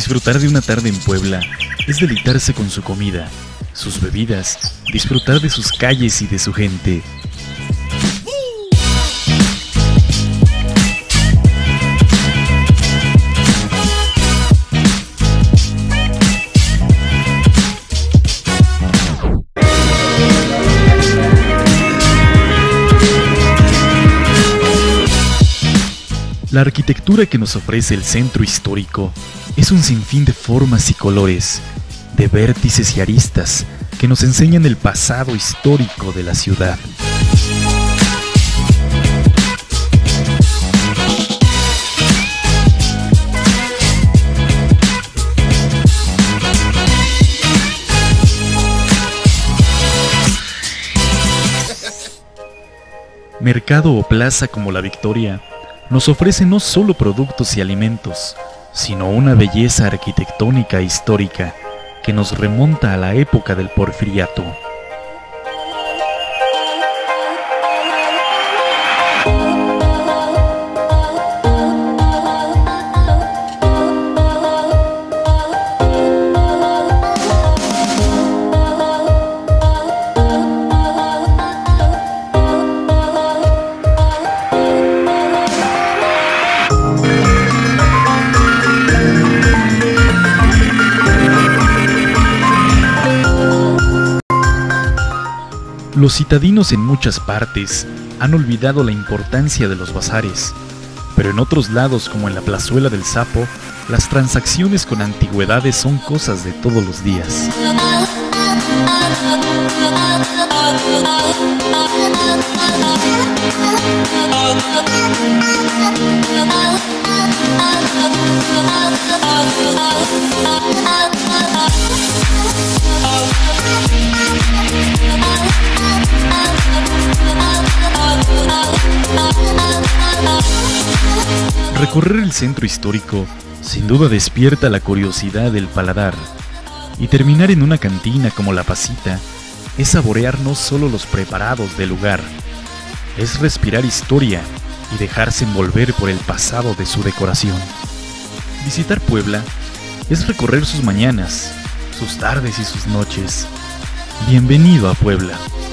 Disfrutar de una tarde en Puebla es deleitarse con su comida, sus bebidas, disfrutar de sus calles y de su gente. La arquitectura que nos ofrece el centro histórico es un sinfín de formas y colores, de vértices y aristas que nos enseñan el pasado histórico de la ciudad. Mercado o plaza como La Victoria nos ofrece no solo productos y alimentos, sino una belleza arquitectónica e histórica que nos remonta a la época del Porfiriato. Los citadinos en muchas partes han olvidado la importancia de los bazares, pero en otros lados, como en la Plazuela del Sapo, las transacciones con antigüedades son cosas de todos los días. Recorrer el centro histórico sin duda despierta la curiosidad del paladar, y terminar en una cantina como La Pasita es saborear no solo los preparados del lugar, es respirar historia y dejarse envolver por el pasado de su decoración. Visitar Puebla es recorrer sus mañanas, sus tardes y sus noches. Bienvenido a Puebla.